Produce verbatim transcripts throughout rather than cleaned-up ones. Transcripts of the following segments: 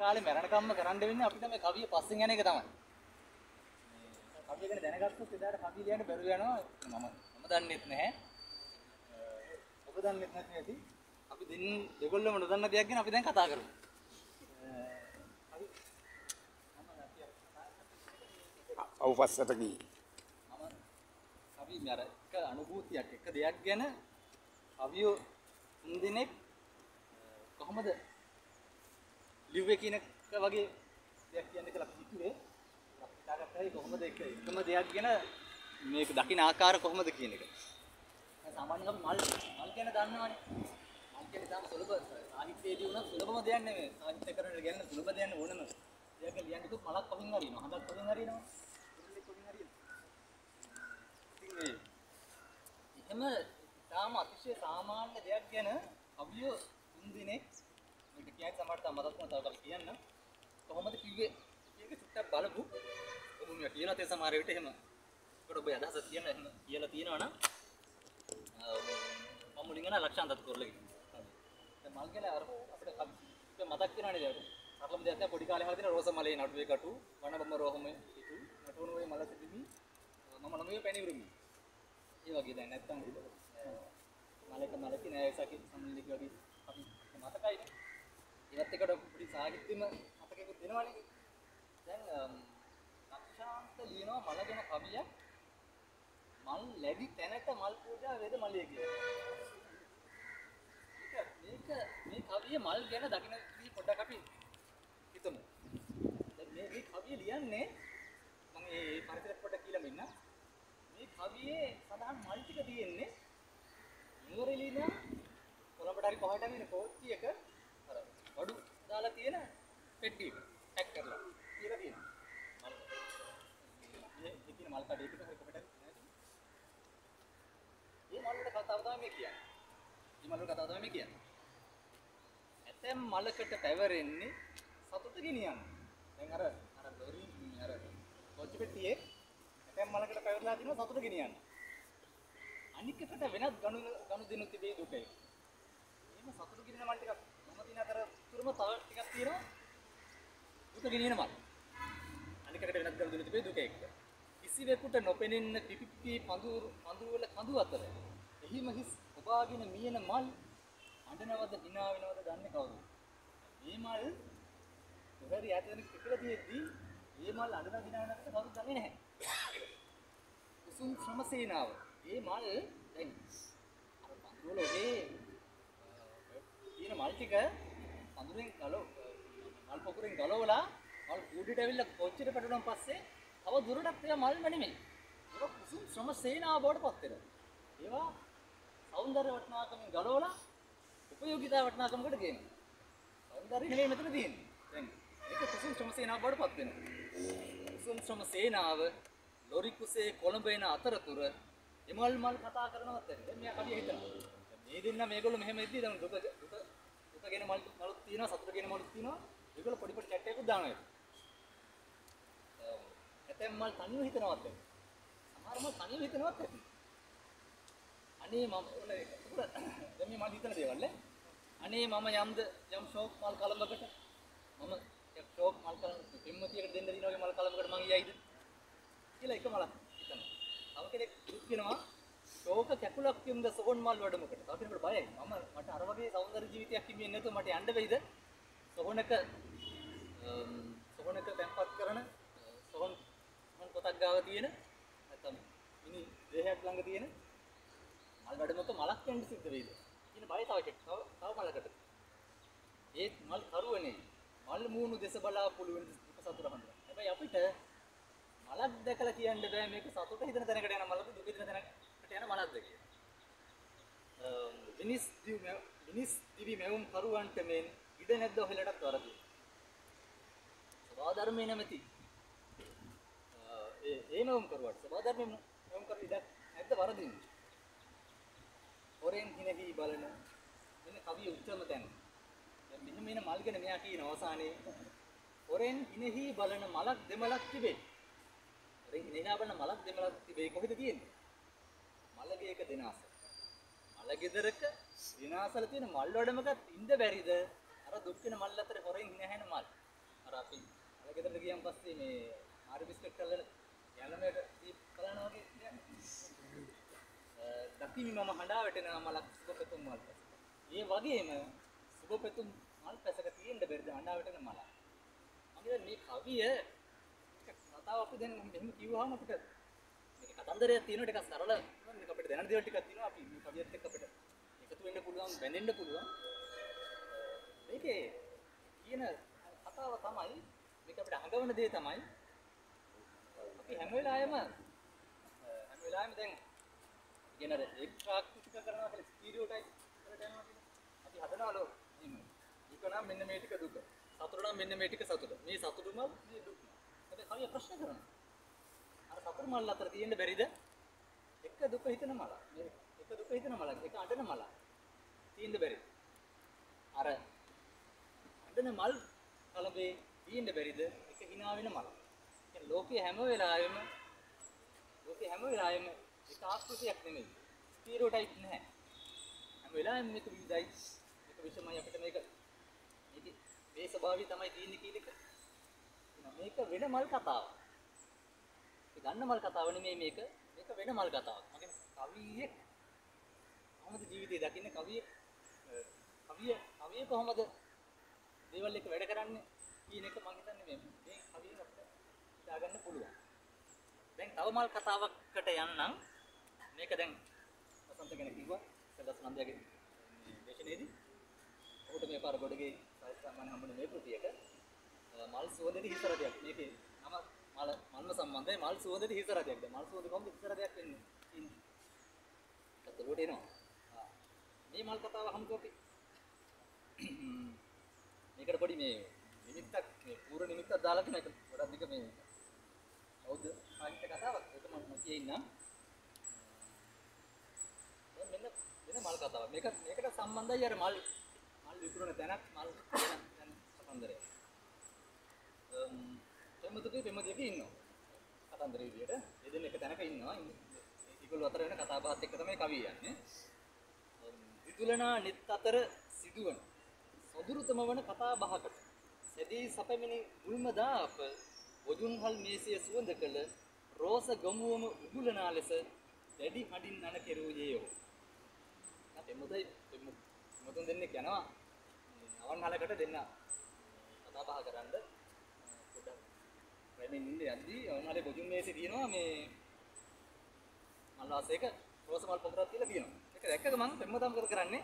කාලේ මරණකම්ම කරන්න වෙන්නේ අපිට මේ කවිය පස්සෙන් යන එක තමයි. කවිය ගැන දැනගත්තොත් එදාට කවිය ලියන්න බැරුව යනවා. මම මම දන්නෙත් නැහැ. ඔබ දන්නෙත් නැති ඇති. අපි දෙන්න දෙගොල්ලම නොදන්න දෙයක් ගැන අපි දැන් කතා කරමු. අවපස්සට ගියේ. මම කවි මර එක අනුභූතියක් එක දෙයක් ගැන කවියෝ තුන් දිනක් කොහොමද ලිව්වේ කියන එක වගේ දෙයක් කියන්න කියලා අපි හිතුවේ. අපි හිතාගත්තා කොහොමද එක එකම දෙයක් ගැන මේක දකින්න ආකාර කොහොමද කියන එක. සාමාන්‍යයෙන් අපි මල් මල් ගැන දන්නවනේ. මල් කියන්නේ තාම සුලභ සාහිත්‍යයේදී උනත් සුලභම දෙයක් නෙමෙයි. සාහිත්‍ය කරන ගැන සුලභ දෙයක් ඕනම දෙයක් ලියන්න කිව්වොත් මලක් කොහෙන් හරිනවා. හඳක් කොහෙන් හරිනවා. එහෙම තාම අතිශය සාමාන්‍ය දෙයක් ගැන කවියෝ තුන් දිනක් මේක කියයි සමහරට මතක් වුණා තව කවි කියන්න කොහොමද කිව්වේ මේක චුට්ටක් බලමු ඔබ මේ කියලා තේ සමහර විට එහෙම ඒකට ඔබ අදහස තියෙන එහෙම කියලා තියෙනවා නම් මම මුලින්ම ලක්ෂාන්තත් කරලා කිව්වා දැන් මල් කියලා අර අපිට කවි මතක් වෙනවනේ දැන් සරලම දෙයක් තමයි පොඩි කාලේ හරියට තියෙන රෝස මලේ නටුවේ කටු වනබම රෝහම ඉතු නටුවන වේ මල සිටිමි මම නමේ පැණිවුරුමි ඒ වගේ දැන් නැත්තම් මලක මලක නෑසකි සම්ලික වගේ අපි මතකයිනේ ඒවත් එක්ක පොඩි සාහිත්‍යෙම මතකෙකුත් දෙනවනේ දැන් ලක්ෂාන්ත ලියනවා මල ගැන කවියක් මල් ලැබි තැනට මල් පූජා වේද මලිය කියලා මේක මේ කවිය මල් ගැන දකින්න ඉතින් පොඩ්ඩක් අපි හිතමු දැන් මේ මේ කවිය ලියන්නේ මම ඒ පරිසරයක් පොඩ්ඩක් කියලා මෙන්න මේ කවියේ සඳහන් මල් ටික තියෙන්නේ නුවරඑළිය කොළඹට හරි කොහාට හරි කෝච්චියක අර වඩු දාලා තියෙන පෙට්ටිය පැක් කරලා කියලා තියෙනවා. මල් මේ ඉතින් මල් කඩේ පිට හරි කොහට හරි මේ මල් වල කතාව තමයි මේ කියන්නේ. මේ මල් වල කතාව තමයි මේ කියන්නේ. ඇතැම් මලකට පැවරෙන්නේ සතුට ගෙනියන්න. දැන් අර අර ලොරි අර කෝච්චි පෙට්ටියේ ඇතැම් මලකට පැවරලා තියෙනවා සතුට ගෙනියන්න. අනිකකට වෙනත් ගණු ගණු දෙනු තිබේ දුකේ. එහෙම සතුටු ගෙනින මල් ටිකක් මම දින අතර තුරම තව ටිකක් තියෙනවා. දුක ගෙනින මල්. අනිකකට වෙනත් ගණු දෙනු තිබේ දුකේ එක්ක. කිසිවෙකුට නොපෙනෙන්න පිපිපි පඳුරු පඳුරු වල කඳු අතර. එහිම හිස් ඔබාගෙන මියන මල් අඬනවද hina වෙනවද දන්නේ කවුද? මේ මල් උගරි යාතන කිපිලා තියෙද්දි මේ මල් අඬන hina වෙනවද කවුරුත් දන්නේ නැහැ. කුසුම් ශ්‍රමසේනාව මේ මල් දැන් අර පඳුර වල ඔබේ තියෙන මල් ටික පඳුරෙන් ගලව මල් පොකුරෙන් ගලවලා මල් කූඩේට ඇවිල්ලා කොච්චර පැටලුණාන් පස්සේ තව දුරටත් ඒවා මල්ම නෙමෙයි. ඒක කුසුම් ශ්‍රම සේනාව බවට පත් වෙනවා. ඒවා సౌందර්ය වටිනාකමින් ගලවලා උපයෝගිතා වටිනාකමකට ගේනවා. సౌందර්ය නෙමෙයි මෙතන තියෙන්නේ. දැන් ඒක කුසුම් ශ්‍රම සේනාව බවට පත් වෙනවා. කුසුම් ශ්‍රම සේනාව ලොරි කුසේ කොළඹ එන අතරතුර එමල් මල් කතා කරනවත් ඇති. දැන් මෙයා කවිය හිතනවා. මේ දෙන්න මේගොල්ලෝ මෙහෙම ඉද්දි දැන් දුක දුක දුකගෙන මල් මලුත් තියෙනවා සතුටගෙන මලුත් තියෙනවා. ඒගොල්ලෝ පොඩි පොඩි චැට් එකකුත් දානවා. ඇතැම් මල් තනියම හිතනවත් ඇති. සමහර මල් තනියම හිතනවත් ඇති. අනේ මම දැන් මේ මල් හිතන දේවල් නේ. අනේ මම යම්ද යම් ෂෝක් මල් කලඹකට මම එක් ෂෝක් මල් කලඹකට දෙම්මතියකට දෙන්න දින වගේ මල් කලඹකට මං යයිද කියලා එක මලක් හිතනවා. තව කෙනෙක් කියනවා ශෝක කැකුලක් කියමුද සොහොන් මල් වැඩමුකට. තව කෙනෙකුට බයයි. මම මට අර වගේ සෞන්දර්ය ජීවිතයක් හිමියෙන් නැතුව මට යන්න වෙයිද? සොහොනක සොහොනක තැන්පත් කරන සොහොන් සොහොන් පොතක් ගාව තියෙන නැත්නම් මිනි දේහයක් ළඟ තියෙන මල් වැඩමුක මලක් යන්න සිද්ධ වෙයිද? කියන බය තව කෙනෙක්. තව තව මලකට. ඒත් මල් කරුවනේ. මල් මූණු දෙස බලා පුළුවන් දුක සතුට හඳුනන. හැබැයි අපිට මලක් දැකලා කියන්න බෑ මේක සතුට හිතන තැනකට යන මලද දුක හිතන තැනකට යන මලක්ද කියලා. මිනිස් දිවි මිනිස් දිවි මෙවුම් කරුවන්ට මෙන් ඉඩ නැද්ද ඔහෙලටත් වරදී. සබා ධර්මයේ නැමැති. ඒ ඒ මෙවුම් කරුවට සබා ධර්මයේ මෙවුම් කරු ඉඩ නැද්ද වරදින්නේ. හොරෙන් හිනෙහි බලන මෙන්න කවිය උච්චම තැන. දැන් මෙහෙම එන මල් ගැන මෙයා කියන අවසානයේ හොරෙන් හිනෙහි බලන මලක් දෙමලක් තිබේ. හිනේනාබන මලක් දෙමලක් තිබේ කොහෙද තියෙන්නේ? මලගේ එක දෙනාස. මල ගෙදරක දිනාසල තියෙන මල් වඩමකත් ඉඳ බැරිද? අර දුක් වෙන මල් අතර හොරෙන් හිනහැන මල්. ගියන් පස්සේ මේ ආරි බිස්කට් කරලා යනමෙට දීප් බලනවා වගේ දකිමි මම හඬා වැටෙනවා මලක් සුබ පැතුම් මල් පැසක. ඒ වගේම සුබ පැතුම් මල් පැසක තියෙන්න බැරිද හඬා වැටෙන මල. මම මේ කවිය කතාව අපි දැන් මෙහෙම කිව්වහම අපිට මේක කතන්දරයක් තියෙනවා ටිකක් සරල මේක අපිට දැනන දේවල් ටිකක් තියෙනවා අපි මේ කවියත් එක්ක අපිට එකතු වෙන්න පුළුවන් බැඳෙන්න පුළුවන්. මේකේ කියන කතාව තමයි මේක අපිට අඟවන දේ තමයි අපි හැම වෙලාවෙම හැම වෙලාවෙම දැන් කියන එක් ප්‍රාක්ටික කරනවා කියලා ස්ටීරියෝටයිප් වලට යනවා කියන්නේ අපි හදනවලු දුක නම් මෙන්න මේ ටික දුක සතුට නම් මෙන්න මේ ටික සතුට මේ සතුටුම මේ දුක හැබැයි කවිය ප්‍රශ්න කරනවා අර සතුට මල් අතර තියෙන්න බැරිද එක දුක හිතන මල මේ එක දුක හිතන මල එක අඬන මල තියෙන්න බැරිද අර අඬන මල් කලබේ තියෙන්න බැරිද එක hina වෙන මල කියන්නේ ලෝකයේ හැම වෙලාවෙම ලෝකයේ හැම වෙලාවෙම ඒක ආකෘතියක් නෙමෙයි ස්ටීරියෝටයිප් නැහැ හැම වෙලාවෙම මේක විවිධයි මේක විෂමයි අපිට මේක මේක මේ ස්වභාවය තමයි තියෙන්නේ කියන එක මේක වෙන මල් කතාවක් ඒ ගන්න මල් කතාව නෙමෙයි මේක මේක වෙන මල් කතාවක් මගේ කවියෙක් කොහොමද ජීවිතේ දකින්නේ කවිය කවිය කවිය කොහොමද දේවල් එක වැඩ කරන්නේ කියන එක මම හිතන්නේ මේ මේ කවියෙන් අපිට හිතාගන්න පුළුවන් දැන් තව මල් කතාවකට යන්නම් මේක දැන් වසන්ත කෙනෙක් කිව්වා සදස් නන්දයාගේ දේශනයේදී ඔහුට මේ පාර ගොඩගේ සාමාන්‍ය හම්බුනේ මේ කෘතියට මල් සුවඳදී හිසරදයක් මේකේ නම මල් මල්ම සම්බන්ධයි මල් සුවඳදී හිසරදයක් දැන් මල් සුවඳ කොහොමද හිසරදයක් වෙන්නේ ඉන්නේ අතලොට එනවා මේ මල් කතාව හම්බුව අපි මේකට පොඩි මේ නිමිත්තක් මේ පූර්ව නිමිත්තක් දාලා තියෙන එක ගොඩක් දිග මේ බෞද්ධ සාහිත්‍ය කතාවක් ඒක මම කියේ ඉන්නම් දැන් මෙන්න වෙන මල් කතාවක් මේක මේකට සම්බන්ධයි අර මල් මල් විකුණන තැනක් මල් වෙන තැන කතන්දරය අම් එමුදුකේ එමුදුකේ ඉන්නවා කතන්දරේ විදියට මේ දෙන්න එක තැනක ඉන්නවා ඒගොල්ලෝ අතර වෙන කතා බහත් එක්ක තමයි කවිය යන්නේ විදුලනා නිත් අතර සිදුවන සොදුරුතම වන කතා බහකට සැදී සැපමිනි මුල්මදාප වොදුන්හල් මේසිය සුවඳ කළ රෝස ගමුවම උගුලනා ලෙස දැඩි හඬින් නන කෙරුවේයෝ. නැත්නම් මොදයි මොතුන් දෙන්නෙක් යනවා අවන්හලකට දෙන්න කතා බහ කරන්න පොඩ්ඩක් රැඳෙන්න ඉන්න යද්දී අවන්හලේ වොදුන් මේසිය තියෙනවා මේ මල්වාසයක රෝස මල් පොකුරක් තියලා තියෙනවා. ඒක දැක්කම මම පෙම්මතම් කර කරන්නේ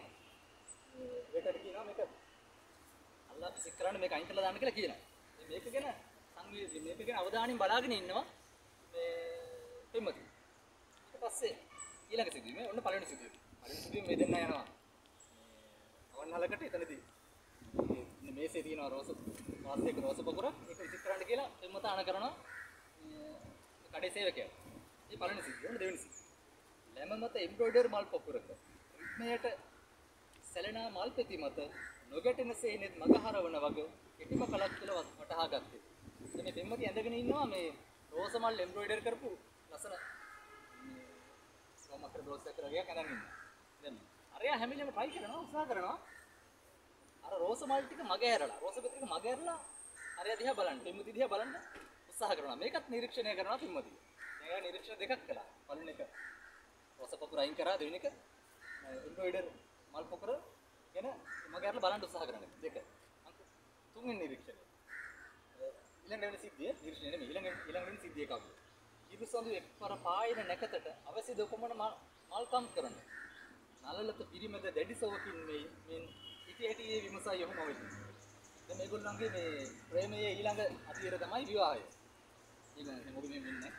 වෙටට කියනවා මේක අල්ලා පිසික් කරන්න මේක අයින් කරලා දාන්න කියලා කියනවා. මේක ගැන සංවේදී මේක ගැන අවධානයෙන් බලාගෙන ඉන්නවා මේ පෙම්මති. ඊට පස්සේ ඊළඟ සිදුවීම ඔන්න පළවෙනි සිදුවීම. පළවෙනි සිදුවීම මේ දෙන්න යනවා. අවන්හලකට එතනදී මේ මේසේ තියෙනවා රෝස වාසයක රෝස පොකුරක් ඒක විසික් කරන්න කියලා පෙම්මත අණ කරනවා මේ කඩේ සේවකයා. මේ පළවෙනි සිදුවීම ඔන්න දෙවෙනි සිදුවීම. ලැම මත එම්බ්‍රොයිඩර් මල් පොකුරක රිද්මයට සැලෙනා මල් පෙති මත නොගැටෙන සේනෙත් මග හරවන වගේ කෙටිම කලක් කියලා වටහා ගත්තේ. මේ පෙම්මති ඇඳගෙන ඉන්නවා මේ රෝස මල් එම්බ්‍රොයිඩර් කරපු ලස්සන මේ සෝමකර බ්ලවුස් එකක් කරගෙන අඳන් ඉන්නවා. දැන් අරයා හැමිලෙම try කරනවා උත්සාහ කරනවා. අර රෝස මල් ටික මග ඇරලා රෝස පෙති ටික මග ඇරලා අරයා දිහා බලන්න පෙම්මති දිහා බලන්න උත්සාහ කරනවා. මේකත් නිරීක්ෂණය කරනවා පෙම්මති. එයා නිරීක්ෂණ දෙකක් කළා. පළවෙනි එක රෝස පොකුර අයින් කරා දෙවෙනි එක එම්බ්‍රොයිඩර් මල් පොකුර ගැන මග ඇරලා බලන්න උත්සාහ කරනවා. දෙක. තුන්වෙනි නිරීක්ෂණය. ඊළඟ වෙන සිද්ධිය නිරීක්ෂණය නෙමෙයි ඊළඟ ඊළඟ වෙන සිද්ධිය කවුද? ඉරුසඳු එක්වර පායන නැකතට අවශ්‍ය දොකමන මල්කම් කරන. නලලත පිරිමැද දැඩි සෝවකින් මේ මෙන් ඉති ඇටියේ විමසා යොමු වෙයි. දැන් මේගොල්ලන්ගේ මේ ප්‍රේමයේ ඊළඟ අතියර තමයි විවාහය. ඊළඟ මොකද මේ වෙන්නේ?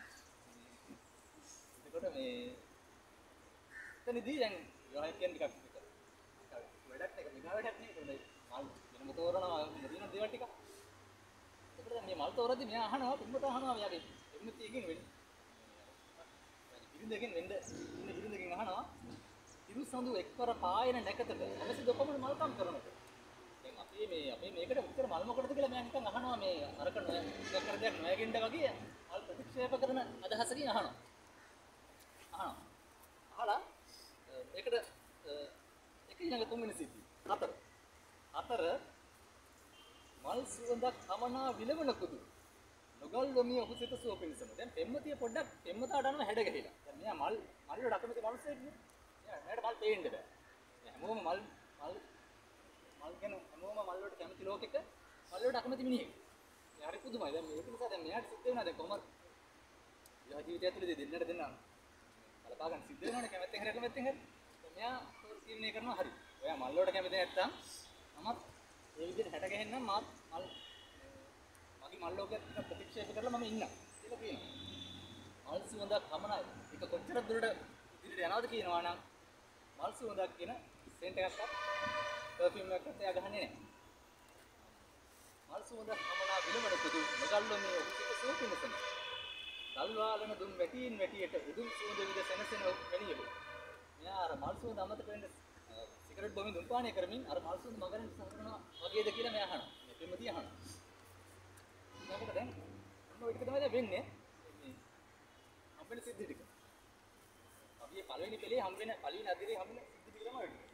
එතකොට මේ එතනදී දැන් විවාහය කියන්නේ ටිකක් වැඩක් නේ විවාහ වැඩක් නේ ඒකයි මල් වෙනම තෝරනවා මුදින දේවල් ටික. ඒකට දැන් මේ මල් තෝරද්දි මෙයා අහනවා පින්මත අහනවා මෙයාගේ එම්මතියකින් වෙන්නේ. ඉරින්දකින් වෙන්න ඉන්න ඉරින්දකින් අහනවා ඉරුසඳු එක්වර පායන නැකතට අවශ්‍ය දොකමන මල්කම් කරනවා. දැන් අපි මේ අපි මේකට උත්තර මල් මොකටද කියලා මම නිකන් අහනවා මේ අරක නොයක් කර දෙයක් නොයගෙන්න වගේ මල් ප්‍රතික්ෂේප කරන අදහසකින් අහනවා. අහනවා. අහලා ඒකට එක ඊළඟ තුන්වෙනි සිද්ධිය. හතර. හතර මල් සුවඳක් තමනා විලවන කුදු නොගල්ලොමිය ඔහුසිත සුව පිණිසම. දැන් පෙම්මතිය පොඩ්ඩක් පෙම්මතාට අනුව හැඩ ගැහිලා. දැන් මෙයා මල් මල් වල අකමැති මිනිස්සෙක් නේ. මෙයා මෙයාට මල් පේන්න බෑ. හැමෝම මල් මල් මල් ගැන හැමෝම මල් වලට කැමති ලෝකෙක මල් වලට අකමැති මිනිහෙක්. ඒ හරි පුදුමයි. දැන් මේක නිසා දැන් මෙයාට සිද්ධ වෙනවා දැන් කොහොමද විවාහ ජීවිතය ඇතුළේ දෙන්නට දෙන්න කලපා ගන්න සිද්ධ වෙනවනේ කැමැත්තෙන් හරි අකමැත්තෙන් හරි. දැන් මෙයා තීරණය කරනවා හරි. ඔයා මල් වලට කැමති නැත්තම් මමත් ඒ විදිහට හැට ගැහෙන්නම් මාත් මල් මගේ මල් ලෝකයට ප්‍රතික්ෂේප කරලා මම ඉන්නම් කියලා කියනවා. මල් සුවඳක් පමණයි. ඒක කොච්චර දුරට ඉදිරියට යනවද කියනවා නම් මල් සුවඳක් කියන සෙන්ට් එකක්වත් පර්ෆියුම් එකක්වත් එයා ගහන්නේ නැහැ. මල් සුවඳක් පමණා විලවන පුදු නොගල්ලොමේ ඔහුසිත සුව පිණිසම. ගල්වාලන දුම් වැටින් වැටියට උදුම් සුවඳ විද සැනසෙන වෙණියලු. මෙයා අර මල් සුවඳ අමතක වෙන්න සිගරට් බොමින් දුම් පානය කරමින් අර මල් සුවඳ මගරෙන් සමරනවා වගේද කියලා මෙයා අහනවා. මේ පෙම්මතිය අහනවා. ඊළඟට දැන් ඔන්න ඔය ටික තමයි දැන් වෙන්නේ. මේ හම්බෙන සිද්ධි ටික. අපි පළවෙනි පෙළේ හම්බෙන පළවෙනි අදිරේ හම්බෙන සිද්ධි ටික තමයි ඔය ටික.